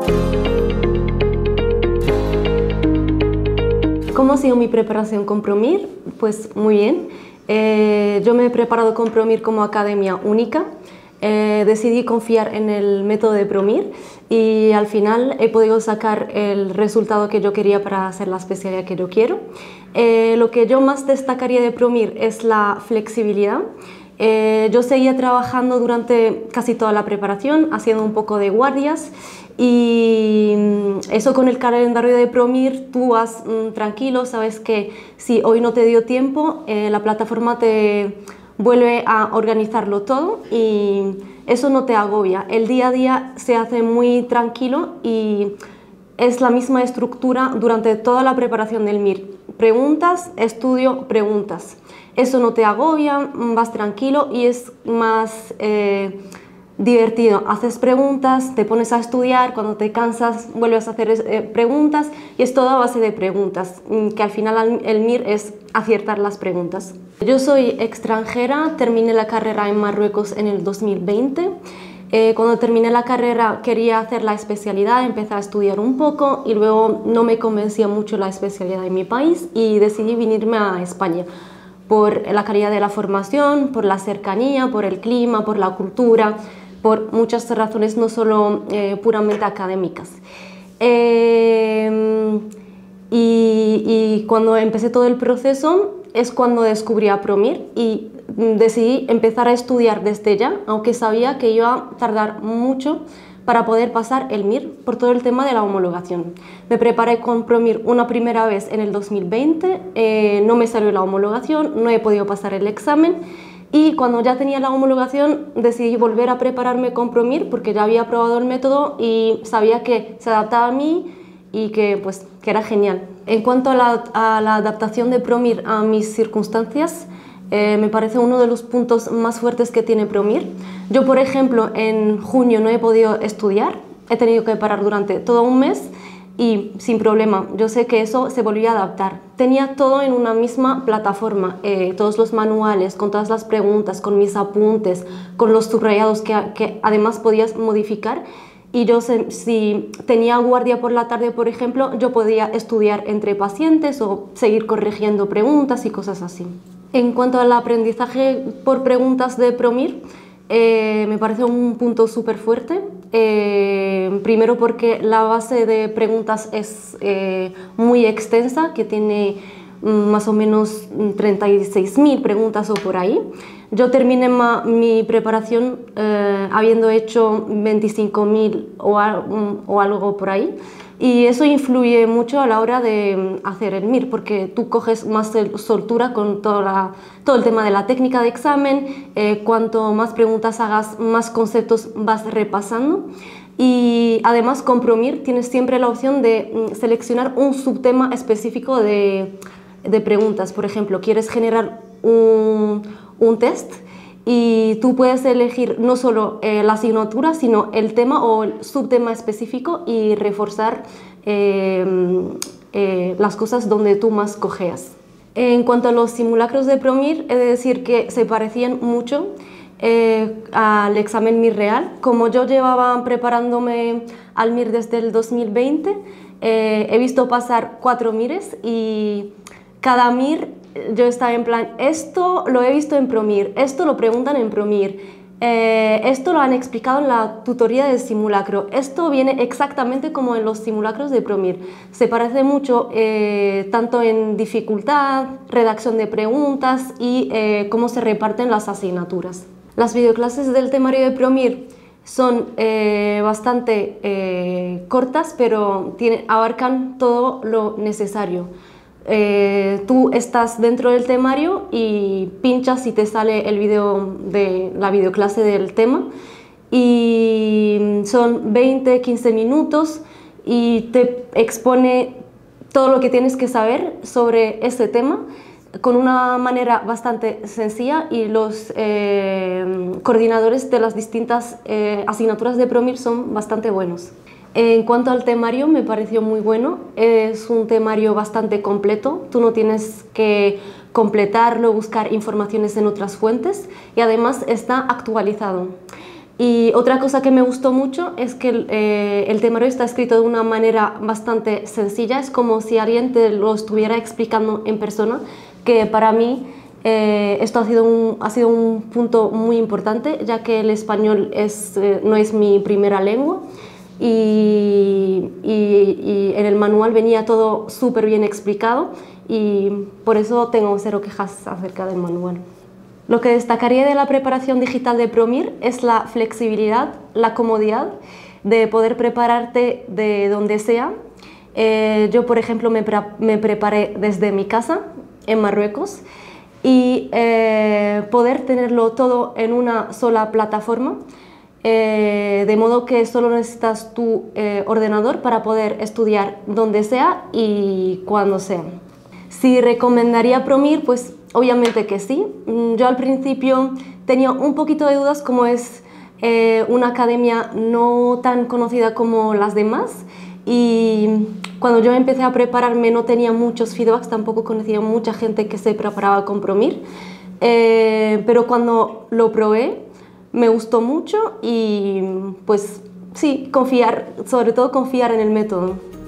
¿Cómo ha sido mi preparación con PROMIR? Pues muy bien. Yo me he preparado con PROMIR como academia única. Decidí confiar en el método de PROMIR y al final he podido sacar el resultado que yo quería para hacer la especialidad que yo quiero. Lo que yo más destacaría de PROMIR es la flexibilidad. Yo seguía trabajando durante casi toda la preparación, haciendo un poco de guardias, y eso con el calendario de PROMIR tú vas tranquilo, sabes que si hoy no te dio tiempo, la plataforma te vuelve a organizarlo todo y eso no te agobia. El día a día se hace muy tranquilo y es la misma estructura durante toda la preparación del MIR. Preguntas, estudio, preguntas. Eso no te agobia, vas tranquilo y es más divertido. Haces preguntas, te pones a estudiar, cuando te cansas vuelves a hacer preguntas y es todo a base de preguntas, que al final el MIR es aciertar las preguntas. Yo soy extranjera, terminé la carrera en Marruecos en el 2020. Cuando terminé la carrera quería hacer la especialidad, empecé a estudiar un poco y luego no me convencía mucho la especialidad en mi país y decidí venirme a España por la calidad de la formación, por la cercanía, por el clima, por la cultura, por muchas razones, no solo puramente académicas. Y cuando empecé todo el proceso es cuando descubrí a PROMIR y decidí empezar a estudiar desde ya, aunque sabía que iba a tardar mucho para poder pasar el MIR por todo el tema de la homologación. Me preparé con PROMIR una primera vez en el 2020, no me salió la homologación, no he podido pasar el examen y cuando ya tenía la homologación decidí volver a prepararme con PROMIR porque ya había probado el método y sabía que se adaptaba a mí y que era genial. En cuanto a la adaptación de PROMIR a mis circunstancias, me parece uno de los puntos más fuertes que tiene PROMIR. Yo, por ejemplo, en junio no he podido estudiar, he tenido que parar durante todo un mes y sin problema, yo sé que eso se volvía a adaptar. Tenía todo en una misma plataforma, todos los manuales, con todas las preguntas, con mis apuntes, con los subrayados que además podías modificar. Y yo, si tenía guardia por la tarde, por ejemplo, yo podía estudiar entre pacientes o seguir corrigiendo preguntas y cosas así. En cuanto al aprendizaje por preguntas de PROMIR, me parece un punto súper fuerte. Primero porque la base de preguntas es muy extensa, que tiene más o menos 36.000 preguntas o por ahí. Yo terminé mi preparación habiendo hecho 25.000 o algo por ahí. Y eso influye mucho a la hora de hacer el MIR, porque tú coges más soltura con todo el tema de la técnica de examen, cuanto más preguntas hagas, más conceptos vas repasando. Y además con PROMIR tienes siempre la opción de seleccionar un subtema específico de preguntas. Por ejemplo, quieres generar un test y tú puedes elegir no solo la asignatura, sino el tema o el subtema específico y reforzar las cosas donde tú más cojeas. En cuanto a los simulacros de PROMIR, he de decir que se parecían mucho al examen MIR real. Como yo llevaba preparándome al MIR desde el 2020, he visto pasar 4 MIRes y cada MIR yo estaba en plan, esto lo he visto en PROMIR, esto lo preguntan en PROMIR, esto lo han explicado en la tutoría del simulacro, esto viene exactamente como en los simulacros de PROMIR. Se parece mucho tanto en dificultad, redacción de preguntas y cómo se reparten las asignaturas. Las videoclases del temario de PROMIR son bastante cortas, pero abarcan todo lo necesario. Tú estás dentro del temario y pinchas y te sale el vídeo de la videoclase del tema y son 20-15 minutos y te expone todo lo que tienes que saber sobre ese tema con una manera bastante sencilla y los coordinadores de las distintas asignaturas de PROMIR son bastante buenos. En cuanto al temario, me pareció muy bueno, es un temario bastante completo, tú no tienes que completarlo, buscar informaciones en otras fuentes y además está actualizado. Y otra cosa que me gustó mucho es que el temario está escrito de una manera bastante sencilla, es como si alguien te lo estuviera explicando en persona, que para mí esto ha sido un punto muy importante, ya que el español no es mi primera lengua y en el manual venía todo súper bien explicado y por eso tengo cero quejas acerca del manual. Lo que destacaría de la preparación digital de ProMir es la flexibilidad, la comodidad de poder prepararte de donde sea. Yo, por ejemplo, me preparé desde mi casa en Marruecos y poder tenerlo todo en una sola plataforma, de modo que solo necesitas tu ordenador para poder estudiar donde sea y cuando sea. Si recomendaría ProMir, pues obviamente que sí. Yo al principio tenía un poquito de dudas, como es una academia no tan conocida como las demás, y cuando yo empecé a prepararme no tenía muchos feedbacks, tampoco conocía mucha gente que se preparaba con ProMir, pero cuando lo probé me gustó mucho y pues sí, sobre todo confiar en el método.